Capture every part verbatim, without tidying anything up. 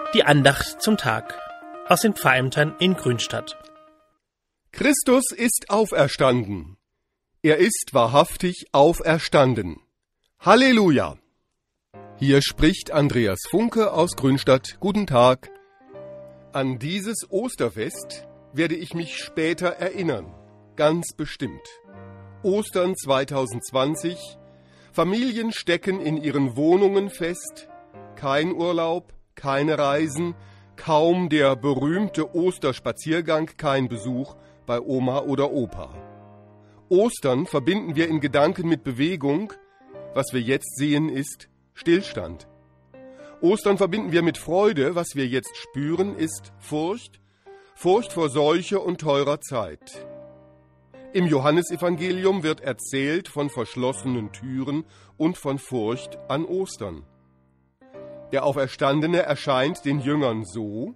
Die Andacht zum Tag aus den Pfarrämtern in Grünstadt. Christus ist auferstanden. Er ist wahrhaftig auferstanden. Halleluja! Hier spricht Andreas Funke aus Grünstadt. Guten Tag. An dieses Osterfest werde ich mich später erinnern. Ganz bestimmt. Ostern zweitausendzwanzig. Familien stecken in ihren Wohnungen fest. Kein Urlaub, keine Reisen, kaum der berühmte Osterspaziergang, kein Besuch bei Oma oder Opa. Ostern verbinden wir in Gedanken mit Bewegung. Was wir jetzt sehen, ist Stillstand. Ostern verbinden wir mit Freude. Was wir jetzt spüren, ist Furcht. Furcht vor Seuche und teurer Zeit. Im Johannesevangelium wird erzählt von verschlossenen Türen und von Furcht an Ostern. Der Auferstandene erscheint den Jüngern so: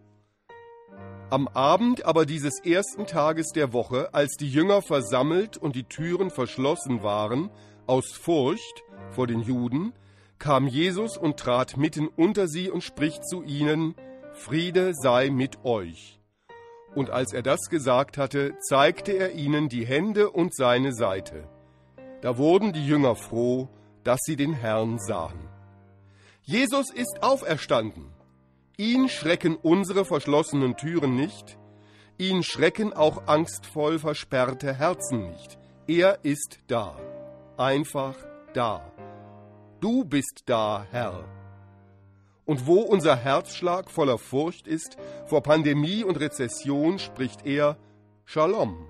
Am Abend aber dieses ersten Tages der Woche, als die Jünger versammelt und die Türen verschlossen waren, aus Furcht vor den Juden, kam Jesus und trat mitten unter sie und spricht zu ihnen: Friede sei mit euch. Und als er das gesagt hatte, zeigte er ihnen die Hände und seine Seite. Da wurden die Jünger froh, dass sie den Herrn sahen. Jesus ist auferstanden. Ihn schrecken unsere verschlossenen Türen nicht. Ihn schrecken auch angstvoll versperrte Herzen nicht. Er ist da. Einfach da. Du bist da, Herr. Und wo unser Herzschlag voller Furcht ist, vor Pandemie und Rezession, spricht er: Shalom.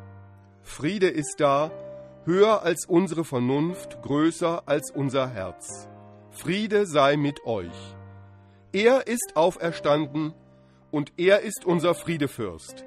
Friede ist da, höher als unsere Vernunft, größer als unser Herz. Friede sei mit euch. Er ist auferstanden und er ist unser Friedefürst.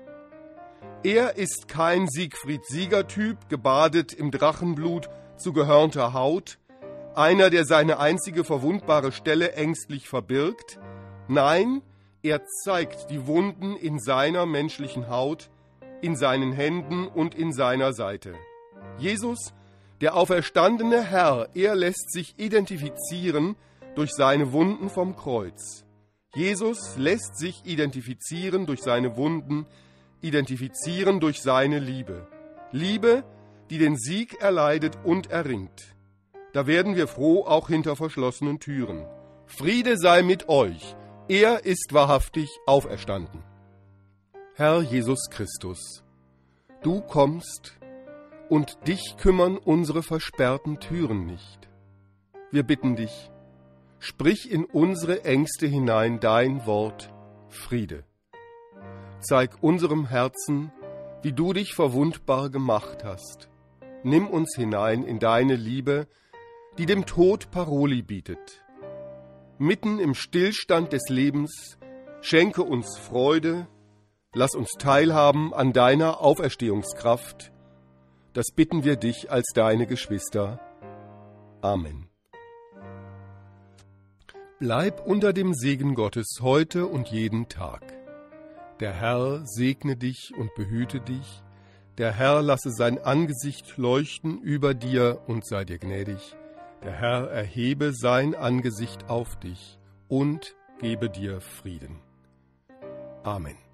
Er ist kein Siegfried-Sieger-Typ, gebadet im Drachenblut zu gehörnter Haut, einer, der seine einzige verwundbare Stelle ängstlich verbirgt. Nein, er zeigt die Wunden in seiner menschlichen Haut, in seinen Händen und in seiner Seite. Jesus, der auferstandene Herr, er lässt sich identifizieren durch seine Wunden vom Kreuz. Jesus lässt sich identifizieren durch seine Wunden, identifizieren durch seine Liebe. Liebe, die den Sieg erleidet und erringt. Da werden wir froh, auch hinter verschlossenen Türen. Friede sei mit euch. Er ist wahrhaftig auferstanden. Herr Jesus Christus, du kommst und dich kümmern unsere versperrten Türen nicht. Wir bitten dich, sprich in unsere Ängste hinein dein Wort Friede. Zeig unserem Herzen, wie du dich verwundbar gemacht hast. Nimm uns hinein in deine Liebe, die dem Tod Paroli bietet. Mitten im Stillstand des Lebens schenke uns Freude, lass uns teilhaben an deiner Auferstehungskraft. Das bitten wir dich als deine Geschwister. Amen. Bleib unter dem Segen Gottes heute und jeden Tag. Der Herr segne dich und behüte dich. Der Herr lasse sein Angesicht leuchten über dir und sei dir gnädig. Der Herr erhebe sein Angesicht auf dich und gebe dir Frieden. Amen.